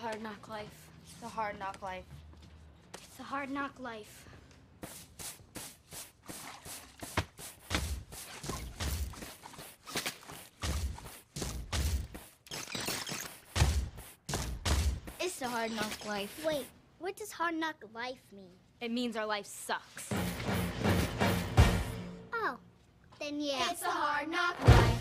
hard knock life. It's a hard knock life. It's a hard knock life. It's a hard knock life. Wait, what does hard knock life mean? It means our life sucks. Oh, then yeah. It's a hard knock life.